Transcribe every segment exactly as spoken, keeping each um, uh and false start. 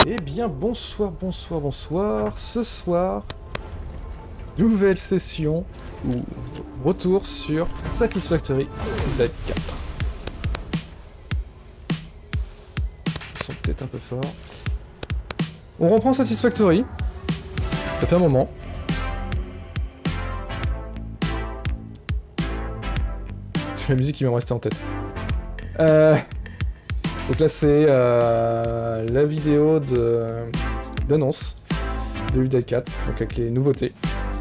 Eh bien, bonsoir, bonsoir, bonsoir. Ce soir, nouvelle session ou retour sur Satisfactory Dead quatre. Ils sont peut-être un peu forts. On reprend Satisfactory. Ça fait un moment. J'ai la musique qui va me rester en tête. Euh... Donc là c'est euh, la vidéo de d'annonce de Dead quatre, donc avec les nouveautés.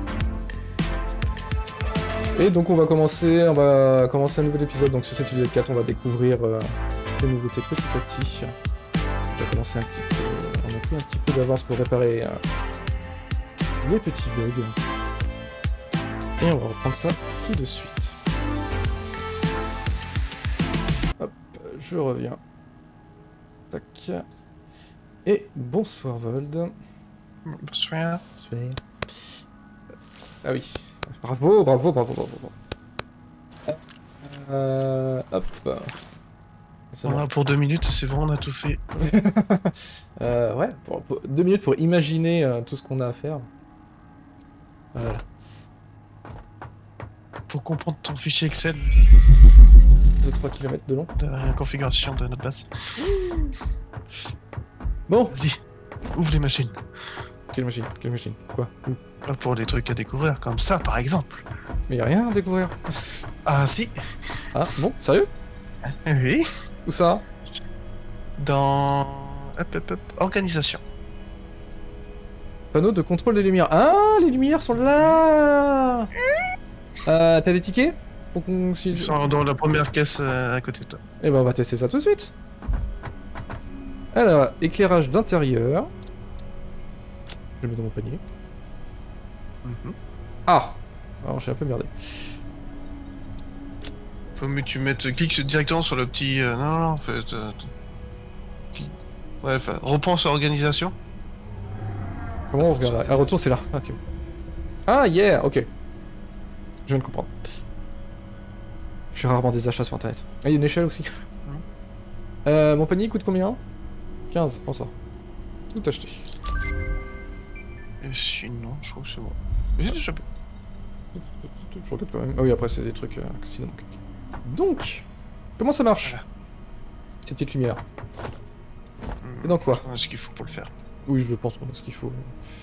Et donc on va commencer, on va commencer un nouvel épisode. Donc sur cette Dead quatre, on va découvrir euh, les nouveautés petit à petit. On va commencer un petit peu, on a pris un petit peu d'avance pour réparer euh, les petits bugs. Et on va reprendre ça tout de suite. Hop, je reviens. Tac. Et bonsoir Vold. Bonsoir. Bonsoir. Ah oui. Bravo, bravo, bravo, bravo. bravo. Euh, hop. On a pour deux minutes, c'est bon, on a tout fait. euh, ouais, pour, pour, deux minutes pour imaginer euh, tout ce qu'on a à faire. Voilà. Pour comprendre ton fichier Excel. deux trois kilomètres de long. De la configuration de notre base. Bon. Vas-y, ouvre les machines. Quelle machine? Quelle machine? Quoi? Où? Pour des trucs à découvrir, comme ça par exemple. Mais y a rien à découvrir. Ah si. Ah bon? Sérieux? Oui. Où ça? Dans... Hop, hop, hop. Organisation. Panneau de contrôle des lumières. Ah, les lumières sont là. Euh, t'as des tickets? Pour qu'on... Ils sont dans la première caisse euh, à côté de toi. Eh ben on va tester ça tout de suite. Alors, éclairage d'intérieur. Je le mets dans mon panier. Mm-hmm. Ah! Alors j'ai un peu merdé. Faut mieux que tu mettes... Clique directement sur le petit... Euh, non, non, en fait... Euh, ouais, enfin, reprends sur organisation. Comment on regarde là? Ah, retour c'est là. Ah, ok. Ah, yeah! Ok. Je viens de comprendre. Je fais rarement des achats sur internet. Ah, il y a une échelle aussi. Mmh. euh, mon panier coûte combien? quinze, prends ça. Tout acheté. Et sinon, je crois que c'est bon. Mais c'est déjà bon. Je regarde quand même. Ah oui, après c'est des trucs euh, sinon. Donc, comment ça marche? Voilà. Ces petites lumières. Mmh, Et donc quoi? on a ce qu'il faut pour le faire. Oui, je pense qu'on a ce qu'il faut.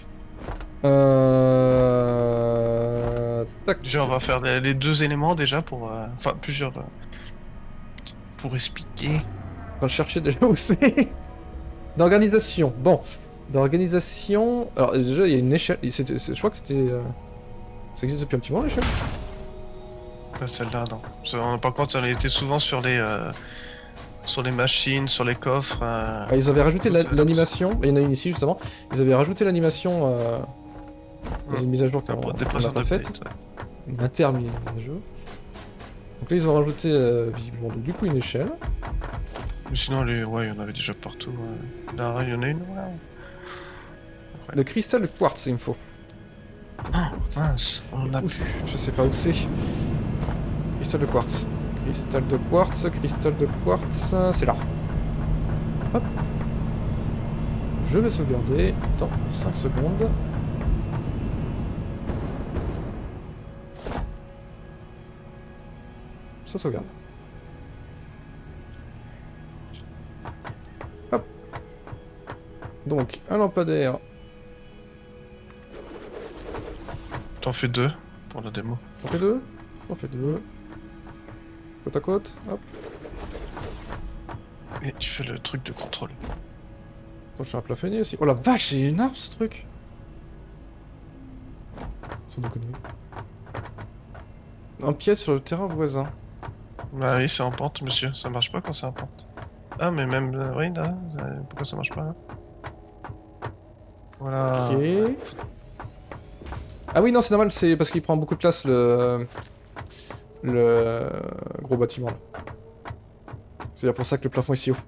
Euh... Tac. Déjà, on va faire les, les deux éléments déjà pour... Euh, enfin, plusieurs... Euh, pour expliquer. On va le chercher déjà où c'est. D'organisation. Bon. D'organisation... Alors déjà, il y a une échelle. C'était, je crois que c'était... Euh... Ça existe depuis un petit moment, l'échelle? Pas celle-là, non. Ça, par contre, elle était souvent sur les... Euh, sur les machines, sur les coffres. Euh, ah, ils avaient rajouté l'animation. Il y en a une ici, justement. Ils avaient rajouté l'animation... Euh... dans une mise à jour qu'on n'a pas faite. Ouais. Une intermise mise à jour. Donc là, ils ont rajouté euh, visiblement donc, du coup une échelle. Mais sinon, les... ouais, il y en avait déjà partout. Ouais. Là, il y en a une. Ouais. Le cristal de quartz, il me faut. Oh, mince, on en a plus. Je sais pas où c'est. Cristal de quartz. Cristal de quartz, cristal de quartz, c'est là. Hop. Je vais sauvegarder dans cinq secondes. Ça sauvegarde. Hop. Donc, un lampadaire. T'en fais deux pour la démo. On fait deux. On fait deux. Côte à côte. Hop. Et tu fais le truc de contrôle. Attends, je fais un plafonnier aussi. Oh la vache, c'est énorme ce truc. Sans déconner. Empiète sur le terrain voisin. Bah oui, c'est en pente, monsieur. Ça marche pas quand c'est en pente. Ah, mais même... Euh, oui, là, euh, pourquoi ça marche pas, là? Voilà. Ok. Ah oui, non, c'est normal, c'est parce qu'il prend beaucoup de place, le... Le... gros bâtiment, là. C'est pour ça que le plafond est si haut.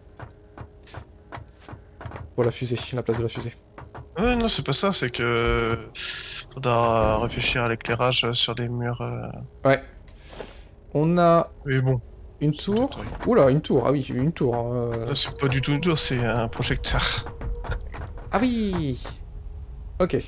Pour la fusée, la place de la fusée. Ouais, non, c'est pas ça, c'est que... Faudra réfléchir à l'éclairage sur les murs... Euh... Ouais. On a... Mais bon. Une tour. Oula, une tour, ah oui, une tour. Hein. Là, c'est pas du tout une tour, c'est un projecteur. Ah oui. Ok.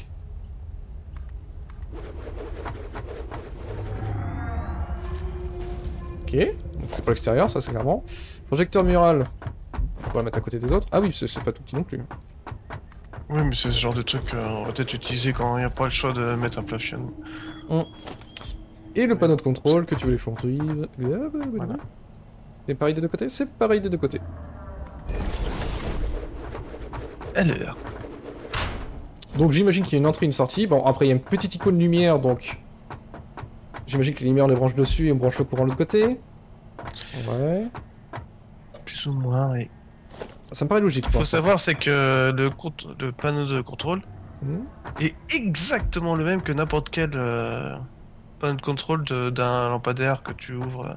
Ok, donc c'est pour l'extérieur, ça c'est clairement. Projecteur mural. On va le mettre à côté des autres. Ah oui, c'est pas tout petit non plus. Oui, mais c'est ce genre de truc qu'on va peut-être utiliser quand il n'y a pas le choix de mettre un plafond. Hum. Et le panneau de contrôle que tu veux les choisir. Voilà. C'est pareil des deux côtés? C'est pareil des deux côtés. Elle est là. Donc j'imagine qu'il y a une entrée et une sortie. Bon, après il y a une petite icône lumière, donc... J'imagine que les lumières on les branche dessus et on branche le courant de l'autre côté. Ouais. Plus ou moins, oui. Ça me paraît logique. Ce qu'il faut savoir, c'est que le, compte... le panneau de contrôle mmh. est exactement le même que n'importe quel euh, panneau de contrôle d'un lampadaire que tu ouvres.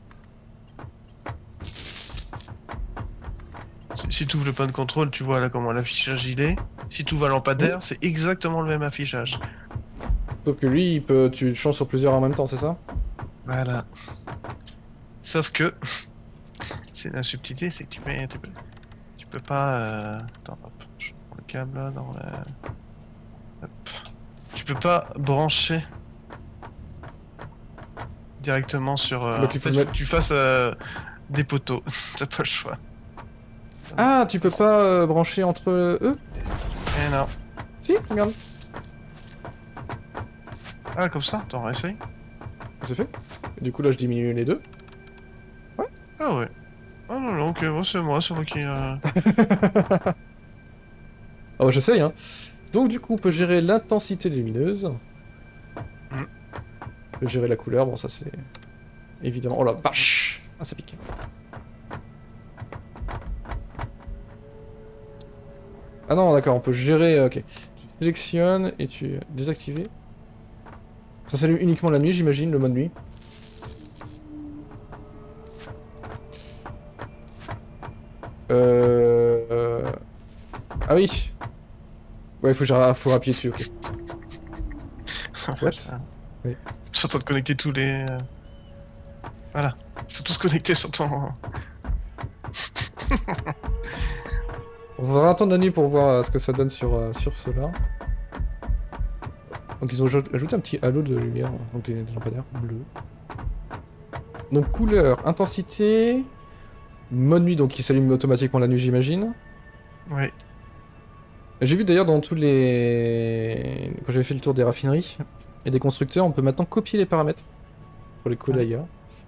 Si, si tu ouvres le panneau de contrôle, tu vois là comment l'affichage il est. Si tu ouvres un lampadaire, mmh. c'est exactement le même affichage. Sauf que lui, il peut... tu changes sur plusieurs en même temps, c'est ça? Voilà. Sauf que... c'est la subtilité, c'est que tu peux... Tu peux, tu peux pas... Euh... Attends, hop, je prends le câble là, dans la... Hop. Tu peux pas brancher... directement sur... Euh... Donc, en fait, mettre... tu fasses euh... des poteaux. T'as pas le choix. Ah, tu peux pas euh, brancher entre eux? Eh non. Si, regarde. Ah, comme ça? Attends, essaye. C'est fait. Et du coup, là, je diminue les deux. Ouais. Ah ouais. Ah non, non, ok, moi c'est moi, c'est moi qui... Euh... ah bah, j'essaye, hein. Donc, du coup, on peut gérer l'intensité lumineuse. Mm. On peut gérer la couleur, bon, ça c'est... évidemment... Oh la vache! Ah, ça pique. Ah non, d'accord, on peut gérer... Ok. Tu sélectionnes et tu... désactiver. Ça s'allume uniquement la nuit, j'imagine, le mode nuit. Euh... euh... Ah oui. Ouais, faut, faut appuyer dessus, ok. What? Oui. Je suis en train de connecter tous les... Voilà. Ils sont tous connectés sur ton... On va attendre la nuit pour voir ce que ça donne sur, euh, sur cela. Donc ils ont ajouté un petit halo de lumière dans tes lampadaires bleus. Donc couleur, intensité, mode nuit, donc il s'allume automatiquement la nuit j'imagine. Oui. J'ai vu d'ailleurs dans tous les... Quand j'avais fait le tour des raffineries et des constructeurs, on peut maintenant copier les paramètres pour les coller ailleurs.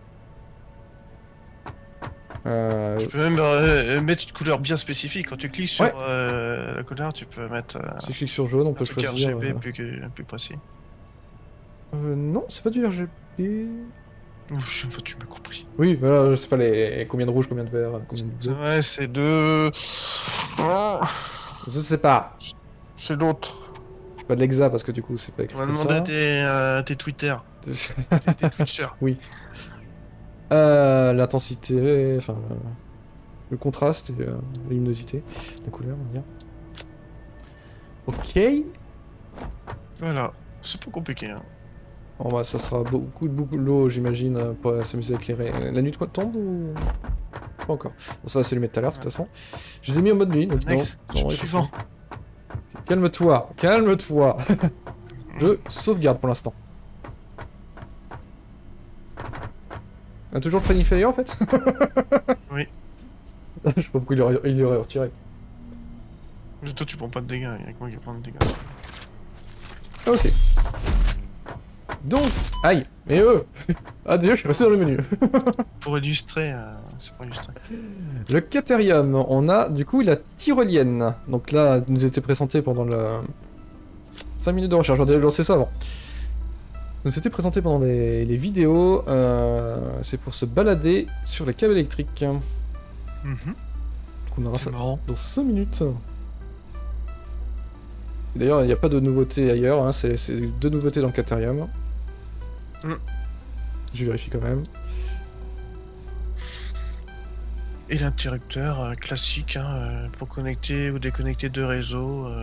Euh... Tu peux même euh, mettre une couleur bien spécifique. Quand tu cliques sur ouais. euh, la couleur, tu peux mettre... Euh, si je clique sur jaune, on peut choisir... R G B euh... plus, plus précis. Euh, non, c'est pas du R G B... Ouf, une fois tu m'as compris. Oui, voilà, je sais pas les... combien de rouge, combien de vert, combien de bleu. Ouais, c'est de... Je sais pas. C'est l'autre. C'est pas de l'exa parce que du coup c'est pas écrit. On va comme demander ça. tes, euh, tes Twitter. tes, tes Twitchers. Oui. Euh, l'intensité, enfin euh, le contraste et euh, la luminosité, la couleur, on va dire. Ok. Voilà, c'est pas compliqué. Hein. Bon bah ça sera beaucoup de beaucoup d'eau j'imagine pour s'amuser à éclairer. La nuit de quoi tombe ou pas encore. Bon, ça va s'allumer tout à l'heure de toute façon. Je les ai mis en mode nuit. Donc Next. non, non, suivant. Calme-toi, calme-toi. Je sauvegarde pour l'instant. On a toujours le Friendly Fire en fait. Oui. Je sais pas pourquoi il aurait, il aurait retiré. Mais toi tu prends pas de dégâts, il y a que moi qui prends de dégâts. Ok. Donc, aïe, mais eux. Ah déjà je suis resté dans le menu. Pour illustrer, euh, c'est pour illustrer. Le Caterium, on a du coup la tyrolienne. Donc là, elle nous était présentée pendant le... cinq minutes de recherche, j'aurais dû lancer ça avant. Donc c'était présenté pendant les, les vidéos, euh, c'est pour se balader sur les câbles électriques. Mm-hmm. Donc on aura ça marrant. dans cinq minutes. D'ailleurs il n'y a pas de nouveautés ailleurs, hein, c'est deux nouveautés dans le Caterium. Mm. Je vérifie quand même. Et l'interrupteur euh, classique hein, euh, pour connecter ou déconnecter deux réseaux. Euh...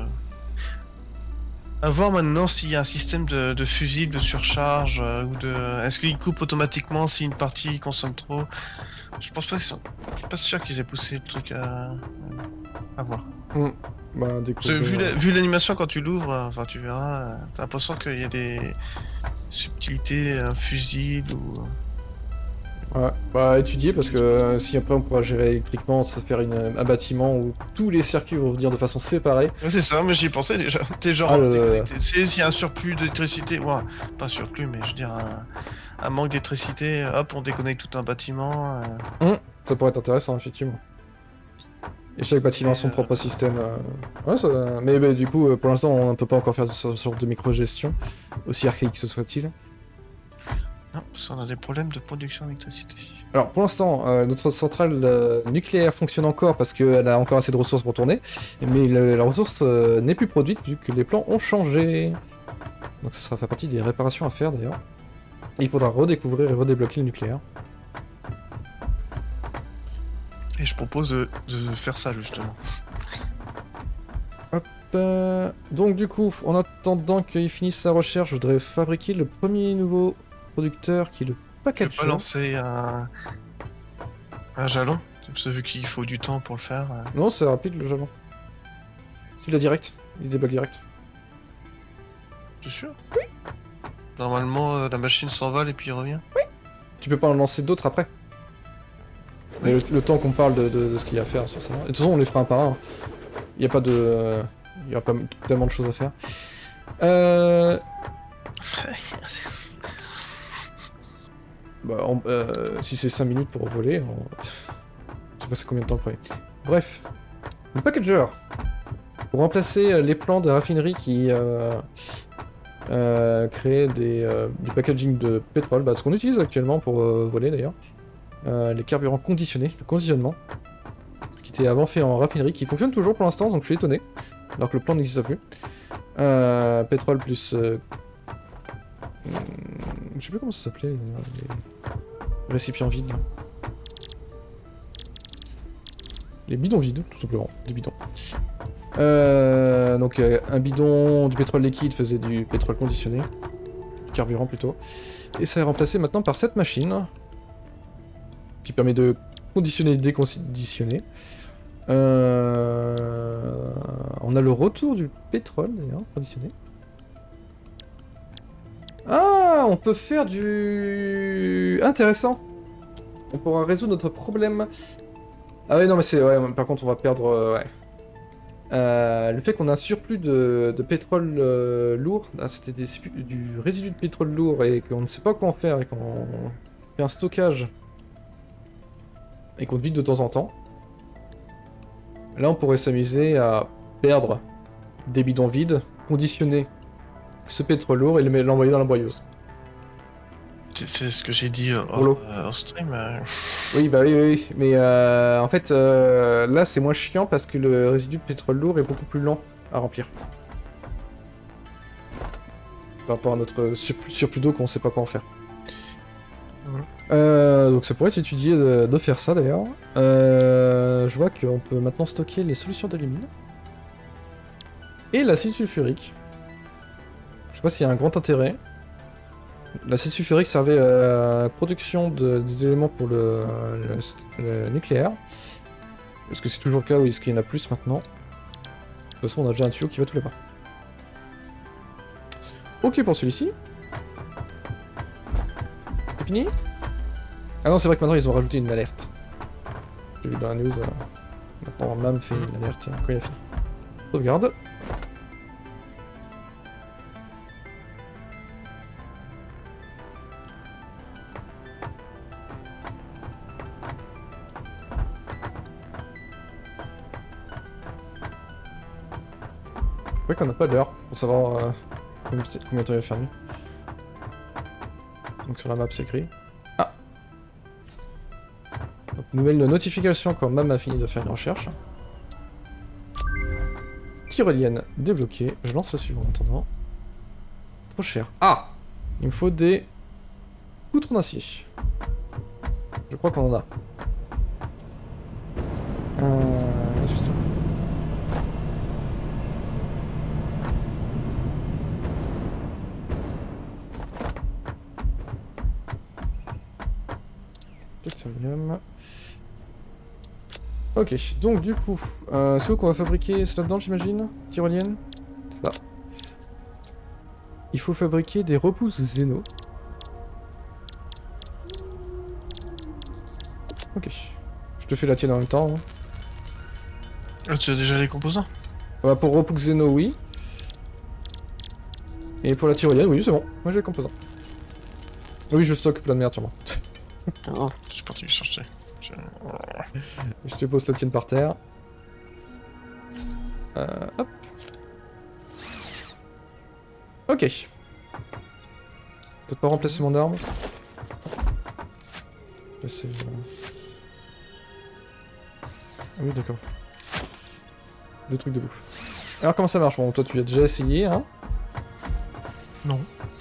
À voir maintenant s'il y a un système de, de fusible, de surcharge, euh, ou de... Est-ce qu'il coupe automatiquement si une partie consomme trop? Je pense pas qu'ils sont... Je suis pas sûr qu'ils aient poussé le truc à... À voir. Mmh. Bah, Parce que vu la- vu l'animation quand tu l'ouvres, euh, enfin tu verras, euh, t'as l'impression qu'il y a des subtilités, un fusible ou. Ouais, bah étudier parce que euh, si après on pourra gérer électriquement, ça faire une, un bâtiment où tous les circuits vont venir de façon séparée. Ouais, c'est ça, mais j'y pensais déjà. T'es genre Ah, le- déconnecté. Tu sais, s'il y a un surplus d'électricité, ouais, pas un surplus, mais je veux dire un, un manque d'électricité, hop, on déconnecte tout un bâtiment. euh. Mmh, ça pourrait être intéressant, effectivement. Et chaque bâtiment a son Et, euh, propre système. euh, Ouais, ça... mais bah, du coup, euh, pour l'instant, on ne peut pas encore faire ce sorte de micro-gestion, aussi archaïque que ce soit-il. Non, parce qu'on a des problèmes de production d'électricité. Alors pour l'instant, euh, notre centrale euh, nucléaire fonctionne encore parce qu'elle a encore assez de ressources pour tourner, mais le- la ressource euh, n'est plus produite vu que les plans ont changé. Donc ça sera fait partie des réparations à faire d'ailleurs. Et il faudra redécouvrir et redébloquer le nucléaire. Et je propose de, de faire ça justement. Hop. euh, Donc du coup, en attendant qu'il finisse sa recherche, je voudrais fabriquer le premier nouveau producteur qui est le Tu peux package. pas lancer un, un jalon, parce que vu qu'il faut du temps pour le faire. euh. Non, c'est rapide le jalon. C'est la direct. Il débloque direct. T'es sûr? Oui. Normalement, euh, la machine s'envole et puis il revient. Tu peux pas en lancer d'autres après. Mais le, le temps qu'on parle de, de- de ce qu'il y a à faire sur ça. Et de toute façon, on les fera un par un. Il n'y a pas de. Il y a pas tellement de choses à faire. Euh. Bah, on- euh, si c'est cinq minutes pour voler, on... je sais pas c'est combien de temps le premier. Bref. Le packager. Pour remplacer les plans de raffinerie qui euh, euh, créaient des, euh, du packaging de pétrole, bah, ce qu'on utilise actuellement pour euh, voler d'ailleurs. Euh, les carburants conditionnés, le conditionnement, qui était avant fait en raffinerie, qui fonctionne toujours pour l'instant, donc je suis étonné, alors que le plan n'existe plus. Euh, pétrole plus... Euh... hum, je sais plus comment ça s'appelait, les récipients vides. Là. Les bidons vides, tout simplement, des bidons. Euh, donc euh, un bidon du pétrole liquide faisait du pétrole conditionné, du carburant plutôt, et ça est remplacé maintenant par cette machine, qui permet de conditionner et déconditionner. Euh... On a le retour du pétrole d'ailleurs, conditionné. Ah, on peut faire du... Intéressant. On pourra résoudre notre problème. Ah ouais, non mais c'est... Ouais, par contre on va perdre... euh, ouais. Euh, le fait qu'on a un surplus de, de pétrole euh, lourd, ah, c'était des- du résidu de pétrole lourd et qu'on ne sait pas quoi en faire et qu'on fait un stockage et qu'on vide de temps en temps. Là, on pourrait s'amuser à perdre des bidons vides, conditionner ce pétrole lourd et le- l'envoyer dans la broyeuse. C'est c'est ce que j'ai dit euh, Pour l'eau. hors, euh, hors stream. euh. Oui, bah oui, oui, oui. Mais euh, en fait, euh, là, c'est moins chiant parce que le résidu de pétrole lourd est beaucoup plus lent à remplir. Par rapport à notre surplus, surplus d'eau qu'on sait pas quoi en faire. Mhm. Euh, donc ça pourrait être étudié de, de faire ça d'ailleurs. Euh, je vois qu'on peut maintenant stocker les solutions d'alumine. Et l'acide sulfurique. Je sais pas s'il y a un grand intérêt. L'acide sulfurique servait à la production de, des éléments pour le, le- le nucléaire. Est-ce que c'est toujours le cas ou est-ce qu'il y en a plus maintenant? De toute façon, on a déjà un tuyau qui va tous les pas. Ok pour celui-ci. C'est fini? Ah non, c'est vrai que maintenant ils ont rajouté une alerte. J'ai vu dans la news. Euh, maintenant, Mam fait une alerte quand il a fini. Sauvegarde. C'est vrai qu'on n'a pas d'heure pour savoir euh, combien combien de temps il va faire nuit. Donc sur la map c'est écrit. Ah Donc nouvelle notification quand Mam a fini de faire une recherche. Tyrolienne débloquée. Je lance le suivant en attendant. Trop cher. Ah Il me faut des poutres d'acier. Je crois qu'on en a. Euh... juste ça. Titanium. Ok, donc du coup, euh, c'est où qu'on va fabriquer? C'est là-dedans, j'imagine? Tyrolienne? C'est ça. Il faut fabriquer des repousses Zeno. Ok. Je te fais la tienne en même temps. Hein. Ah, tu as déjà les composants? Bah, pour repousse Zeno, oui. Et pour la tyrolienne, oui, c'est bon. Moi j'ai les composants. Oui, je stocke plein de merde sur moi. Oh, je suis parti chercher. Je... Je te pose la tienne par terre. Euh, hop. Ok. Peut-être pas remplacer mon arme. C'est... Ah oui, d'accord. Deux trucs de bouffe. Alors comment ça marche? Bon, toi tu as déjà essayé, hein? Non.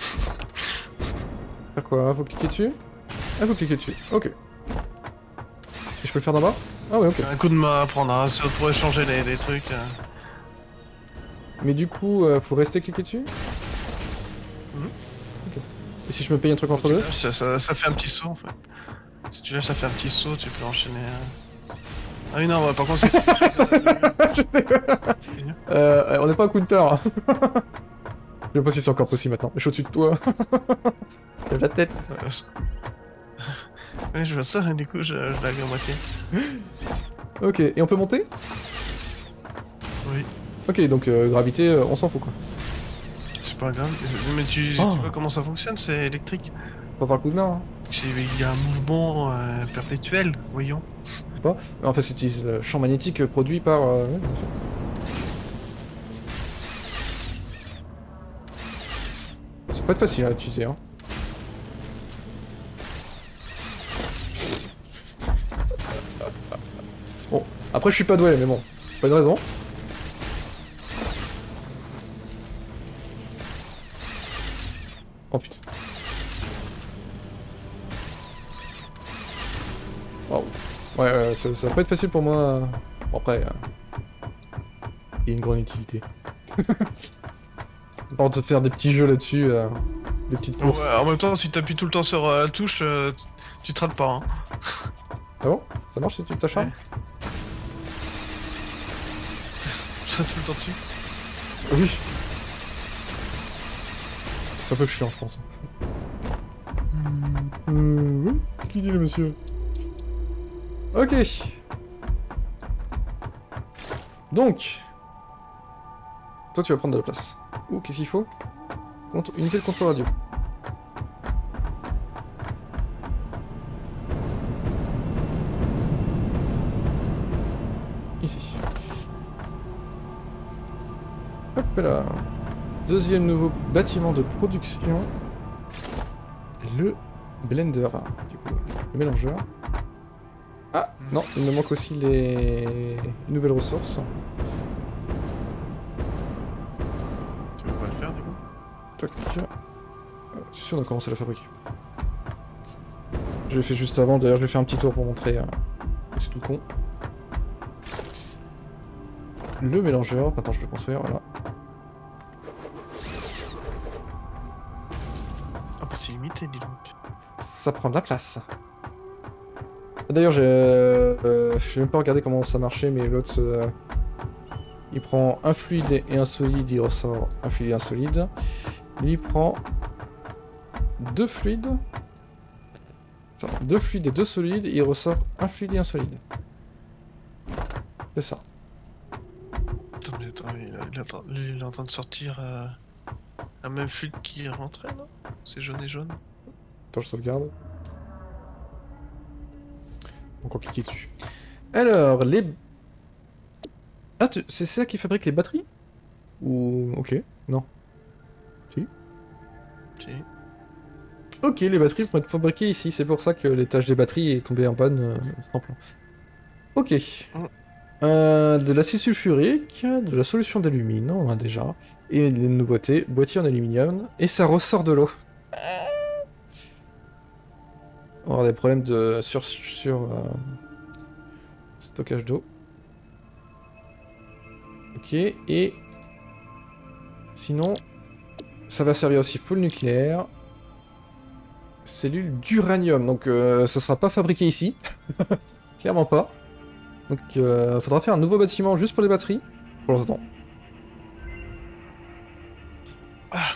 Faire quoi? Faut cliquer dessus? Ah, faut cliquer dessus. Ok. Et je peux le faire d'en bas? Ah ouais, ok. Un coup de main à prendre, hein, ça pourrait changer les, les trucs. Hein. Mais du coup, euh, faut rester cliquer dessus? Mmh. Ok. Et si je me paye un truc entre deux? Ça, ça, ça fait un petit saut en fait. Si tu lâches, ça fait un petit saut, tu peux enchaîner. Euh... Ah oui, non, bah, par contre, c'est. euh, on n'est pas à counter. Hein. Je sais pas si c'est encore possible maintenant. Je suis au-dessus de toi. J'ai la tête. Ouais, je vois ça, et du coup, je, je l'avais à moitié. Ok, et on peut monter? Oui. Ok, donc euh, gravité, euh, on s'en fout quoi. C'est pas grave, mais tu, Oh. tu vois comment ça fonctionne, c'est électrique. Pas par le coup de main. Hein. Il y a un mouvement euh, perpétuel, voyons. Pas. En fait, c'est le champ magnétique produit par. Euh... Ouais, ça peut être facile à utiliser. Hein. Bon, après, je suis pas doué, mais bon, c'est pas une raison. Oh putain. Oh. Ouais, euh, ça, ça va pas être facile pour moi. Bon, après, euh... il y a une grande utilité. Par contre, faire des petits jeux là-dessus, euh... des petites courses. Ouais, en même temps, si t'appuies tout le temps sur euh, la touche, euh, tu te rates pas. Hein. Ah bon? Ça marche si tu t'acharnes? Ouais. Je reste tout le temps dessus. Oui. C'est un peu chiant, je pense. Euh, oui, qui dit le monsieur? Ok. Donc. Toi, tu vas prendre de la place. Ouh, qu'est-ce qu'il faut? Contre... Unité de contrôle radio. Ici. Hop là. Deuxième nouveau bâtiment de production. Le blender. Du coup, le mélangeur. Ah, non, il me manque aussi les nouvelles ressources. Tu veux pas le faire du coup? Tac. C'est sûr, on a commencé à la fabriquer. Je l'ai fait juste avant, d'ailleurs je vais faire un petit tour pour montrer. Euh, c'est tout con. Le mélangeur, attends, je peux construire, voilà. Ah bah c'est limité, dis donc. Ça prend de la place. D'ailleurs, j'ai euh, j'ai même pas regardé comment ça marchait, mais l'autre, euh, il prend un fluide et un solide, il ressort un fluide et un solide. Lui, il prend deux fluides, enfin, deux fluides et deux solides, et il ressort un fluide et un solide. C'est ça. Attends, mais attends, il, il, attend, il est en train de sortir euh, un même fluide qui est rentré, non? C'est jaune et jaune. Attends, je sauvegarde. Encore cliquer dessus. Alors, les... Ah, tu... c'est ça qui fabrique les batteries? Ou... Ok, non. Si. Si. Ok, les batteries vont être fabriquées ici, c'est pour ça que l'étage des batteries est tombé en panne euh, sans plan. Ok. Mm. Euh, de l'acide sulfurique, de la solution d'alumine, on a déjà. Et les nouveautés, boîtier en aluminium, et ça ressort de l'eau. On va avoir des problèmes de sur, sur euh, stockage d'eau. Ok, et sinon, ça va servir aussi pour le nucléaire. Cellule d'uranium, donc euh, ça sera pas fabriqué ici. Clairement pas. Donc euh, faudra faire un nouveau bâtiment juste pour les batteries. Pour l'instant. Ah.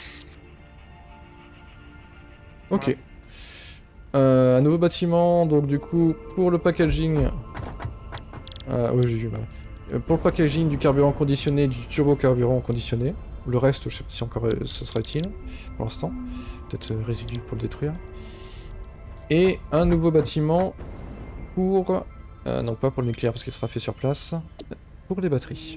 Ok. Ouais. Euh, un nouveau bâtiment, donc du coup, pour le packaging... Euh, ouais, j'ai vu, bah. Euh, pour le packaging du carburant conditionné, du turbo-carburant conditionné. Le reste, je sais pas si encore euh, ce sera utile, pour l'instant. Peut-être euh, résidu pour le détruire. Et un nouveau bâtiment pour... Euh, non, pas pour le nucléaire, parce qu'il sera fait sur place. Pour les batteries.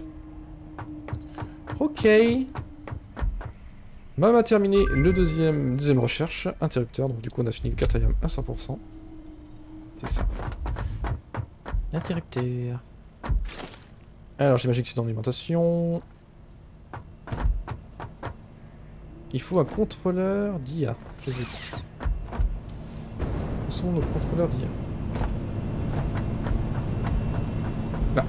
Ok. Bah, on a terminé le deuxième, deuxième recherche, interrupteur, donc du coup on a fini le quatrième à cent pour cent. C'est ça. Interrupteur. Alors j'imagine que c'est dans l'alimentation. Il faut un contrôleur d'I A. J'hésite. Où sont nos contrôleurs d'I A? Là.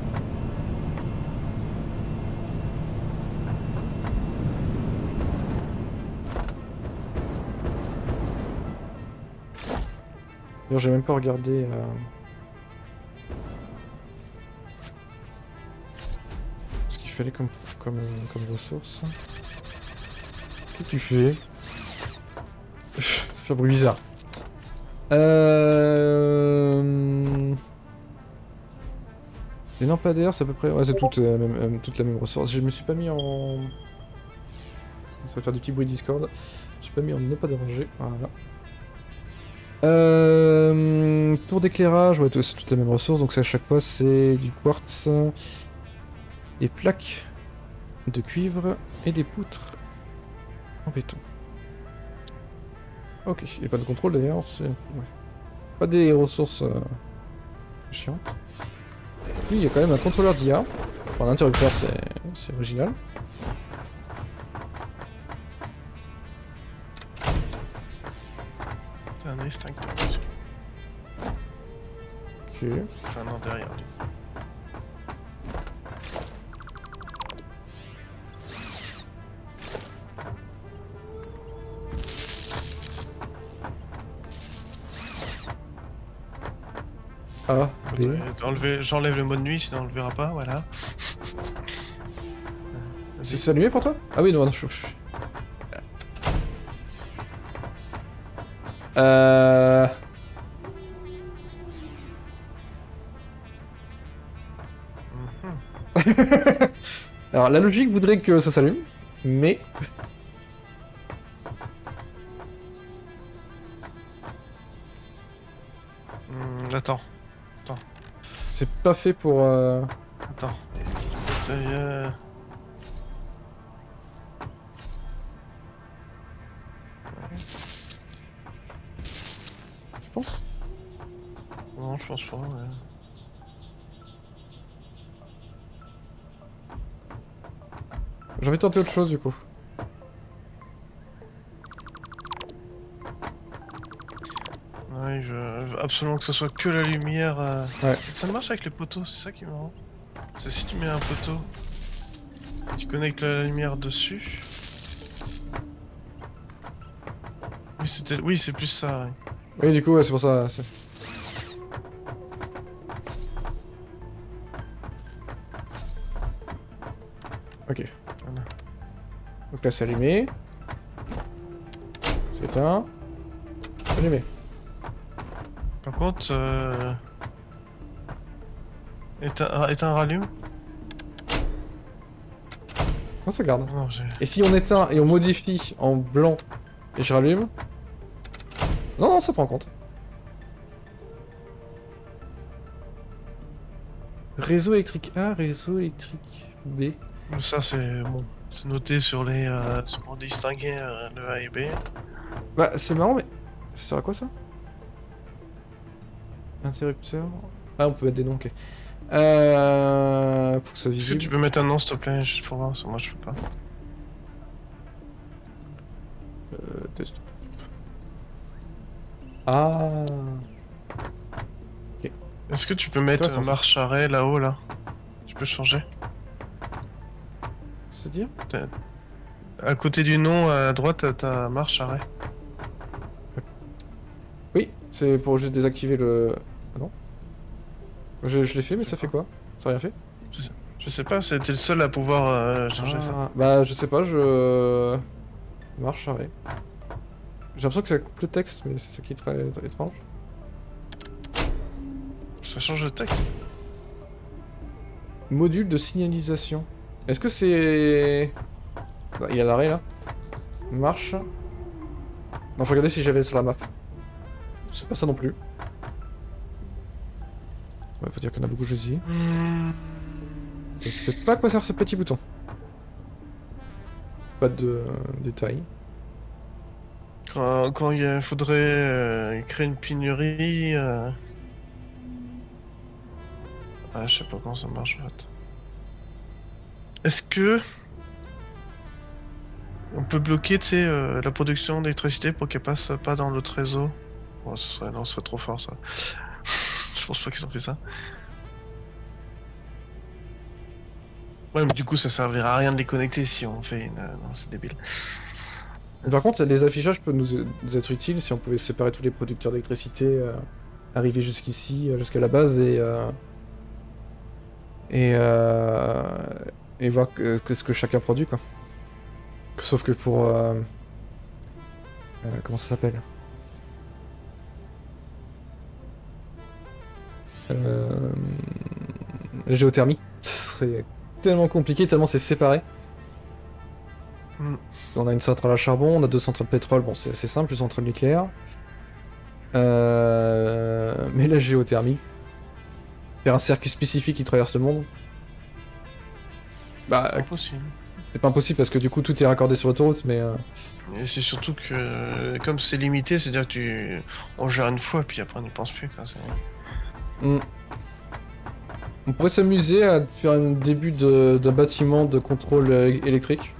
D'ailleurs, j'ai même pas regardé. Euh... ce qu'il fallait comme, comme, comme ressource. Qu'est-ce que tu fais? Ça fait un bruit bizarre. Euh... Les lampadaires, c'est à peu près. Ouais, c'est toute, euh, même, euh, toute la même ressource. Je me suis pas mis en. Ça va faire des petits bruits Discord. Je me suis pas mis en ne pas déranger. Voilà. Euh, tour d'éclairage, ouais, c'est toutes les mêmes ressources, donc ça, à chaque fois c'est du quartz, des plaques de cuivre et des poutres en béton. Ok, il n'y a pas de contrôle d'ailleurs, c'est... Ouais. Pas des ressources euh... chiantes. Oui, il y a quand même un contrôleur d'I A. Enfin, l'interrupteur, c'est original. C'est un extincteur. Ok. Enfin, non, derrière. A, B. J'enlève le mode nuit, sinon on le verra pas, voilà. C'est allumé pour toi? Ah oui, non, non, je... Euh... Mm-hmm. Alors, la logique voudrait que ça s'allume, mais... Mm, attends. Attends. C'est pas fait pour... Euh... Attends. C'est... Euh... Tu penses? Non, je pense pas. Ouais. J'ai envie de tenter autre chose du coup. Ouais, je veux absolument que ce soit que la lumière. Euh... Ouais. Ça marche avec les poteaux, c'est ça qui me rend. C'est si tu mets un poteau, tu connectes la lumière dessus. Oui, c'était, oui, c'est plus ça. Ouais. Oui, du coup, ouais, c'est pour ça. Ok. Voilà. Donc là, c'est allumé. C'est éteint. Allumé. Par contre, euh... éteint, éteint, rallume. Non, ça garde. Non, et si on éteint et on modifie en blanc et je rallume... Non, non, ça prend en compte. Réseau électrique A, réseau électrique B. Ça, c'est bon. C'est noté sur les... Euh, sur pour distinguer euh, le A et B. Bah, c'est marrant, mais... Ça sert à quoi, ça? Interrupteur... Ah, on peut mettre des noms, ok. Euh... Pour que ça soit Est-ce que visible. tu peux mettre un nom, s'il te plaît, juste pour voir, parce que moi je peux pas. Euh... Test. Ah... Ok. Est-ce que tu peux mettre Toi, euh, marche arrêt là-haut, là? Tu peux changer? C'est-à-dire? À côté du nom, à droite, t'as marche arrêt. Oui, c'est pour juste désactiver le... Ah non? Je, je l'ai fait, mais ça fait quoi? Ça a rien fait? je sais, je sais pas, c'était le seul à pouvoir euh, changer ah, ça. Bah, je sais pas, je. Marche arrêt. J'ai l'impression que ça coupe le texte, mais c'est ça qui est très, très étrange. Ça change le texte. Module de signalisation. Est-ce que c'est... Bah, il est à l'arrêt là. Marche. Non, je regardais si j'avais sur la map. C'est pas ça non plus. Ouais, faut dire qu'on a beaucoup choisi. Mmh. Je sais pas à quoi sert ce petit bouton. Pas de euh, détails. Quand, quand il faudrait euh, créer une pénurie... Euh... Ah, je sais pas comment ça marche en fait. Est-ce que... On peut bloquer, tu sais, euh, la production d'électricité pour qu'elle passe pas dans l'autre réseau? Bon, ce serait... Non, ce serait trop fort ça. Je pense pas qu'ils ont fait ça. Ouais, mais du coup, ça servira à rien de les connecter si on fait une... Non, c'est débile. Par contre, les affichages peuvent nous, nous être utiles si on pouvait séparer tous les producteurs d'électricité, euh, arriver jusqu'ici, euh, jusqu'à la base et... Euh... Et, euh... et voir qu'est-ce que chacun produit, quoi. Sauf que pour... Euh... Euh, comment ça s'appelle? euh... La géothermie. Ce serait tellement compliqué, tellement c'est séparé. Mm. On a une centrale à charbon, on a deux centrales pétrole, bon c'est assez simple, une centrale nucléaire. Euh... Mais la géothermie. Faire un circuit spécifique qui traverse le monde. Bah, c'est impossible. C'est pas impossible parce que du coup tout est raccordé sur l'autoroute, mais... Euh... Et c'est surtout que, comme c'est limité, c'est-à-dire que tu... On gère une fois, puis après on n'y pense plus, quoi. Mm. On pourrait s'amuser à faire un début d'un bâtiment de contrôle électrique.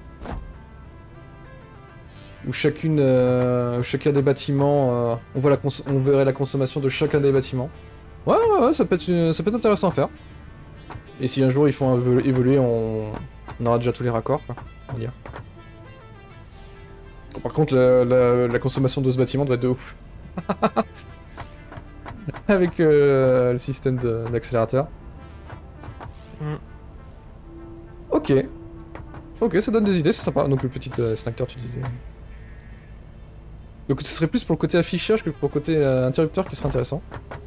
Où chacune, euh, chacun des bâtiments, euh, on, voit la on verrait la consommation de chacun des bâtiments. Ouais, ouais, ouais, ça peut être, une... ça peut être intéressant à faire. Et si un jour ils font évoluer, on, on aura déjà tous les raccords, quoi, on va dire. Par contre, la, la, la consommation de ce bâtiment doit être de ouf. Avec euh, le système d'accélérateur. Mm. Ok. Ok, ça donne des idées, c'est sympa. Donc le petit euh, extincteur, tu disais. Donc ce serait plus pour le côté affichage que pour le côté euh, interrupteur qui serait intéressant.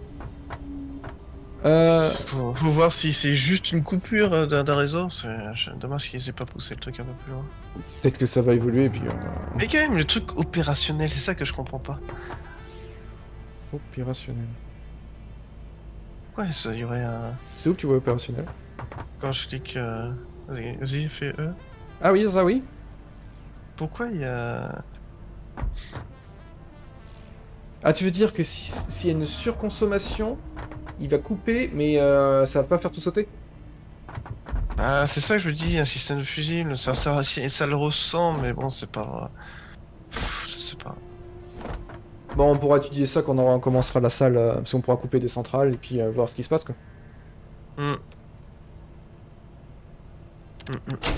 Euh... Faut, faut voir si c'est juste une coupure d'un réseau. C'est dommage qu'ils aient pas poussé le truc un peu plus loin. Peut-être que ça va évoluer et puis... Euh... Mais quand même, le truc opérationnel, c'est ça que je comprends pas. Opérationnel. Ouais, ça y aurait un... C'est où que tu vois opérationnel? Quand je clique... Euh... Vas-y, fais E. Ah oui, ça oui. Pourquoi il y a... Ah, tu veux dire que s'il si, si y a une surconsommation, il va couper, mais euh, ça va pas faire tout sauter? Ah, c'est ça que je me dis, un système de fusible, ça, ça, ça le ressent, mais bon, c'est pas... Pff, je sais pas. Bon, on pourra étudier ça quand on commencera la salle, euh, parce qu'on pourra couper des centrales et puis euh, voir ce qui se passe, quoi. Mm. Mm -mm.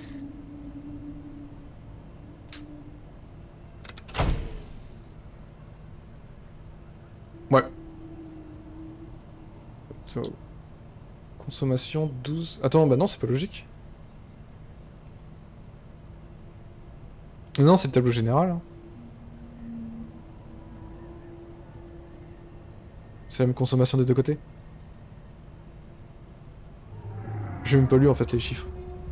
Ouais. So. Consommation douze... Attends, bah non, c'est pas logique. Non, c'est le tableau général. Hein. C'est la même consommation des deux côtés. J'ai même pas lu en fait les chiffres.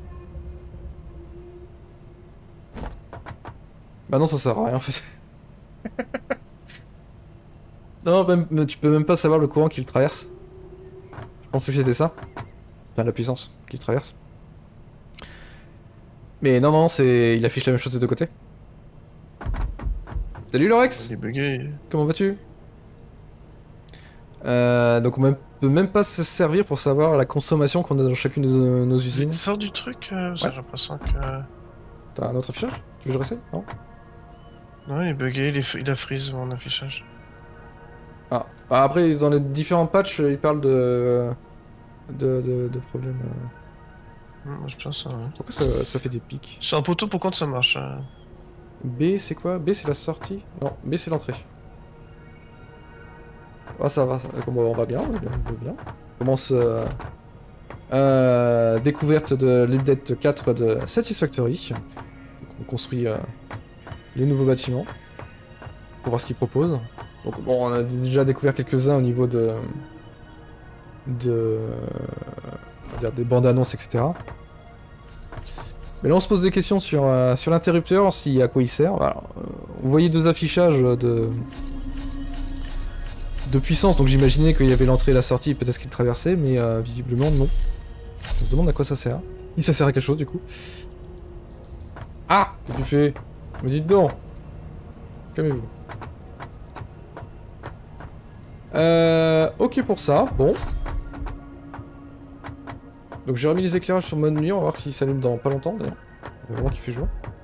Bah non, ça sert à rien en fait. Non, même, tu peux même pas savoir le courant qu'il traverse. Je pensais que c'était ça. Enfin, la puissance qu'il traverse. Mais non, non, c'est... il affiche la même chose des deux côtés. Salut Lorex! Il est bugué. Comment vas-tu? euh, Donc on même, peut même pas se servir pour savoir la consommation qu'on a dans chacune de nos, nos usines. Sors du truc, euh, ouais. J'ai l'impression que... T'as un autre affichage? Tu veux que je réessaye? Non? Non, il est bugué, il, est... il a freeze mon affichage. Ah, bah après dans les différents patchs, ils parlent de... de, de, de problèmes... Mmh, je pense, ouais. Pourquoi ça, ça fait des pics? Sur un poteau, pourquoi ça marche? euh... B c'est quoi? B c'est la sortie? Non, B c'est l'entrée. Ah ça va, ça... Bon, on va bien, on va bien, on va bien. commence euh, euh, découverte de l'update quatre de Satisfactory. Donc, on construit euh, les nouveaux bâtiments pour voir ce qu'ils proposent. Donc bon, on a déjà découvert quelques-uns au niveau de... de... on va dire des bandes annonces, et cetera. Mais là on se pose des questions sur, euh, sur l'interrupteur, si à quoi il sert. Alors, euh, vous voyez deux affichages de... de puissance, donc j'imaginais qu'il y avait l'entrée et la sortie, peut-être qu'il traversait, mais euh, visiblement non. On se demande à quoi ça sert. Si ça sert à quelque chose du coup. Ah! Qu'est-ce que tu fais? Me dites donc! Calmez-vous. Euh, ok pour ça, bon. Donc j'ai remis les éclairages sur mode nuit, on va voir s'il s'allume dans pas longtemps d'ailleurs. Il va vraiment qu'il fait jour.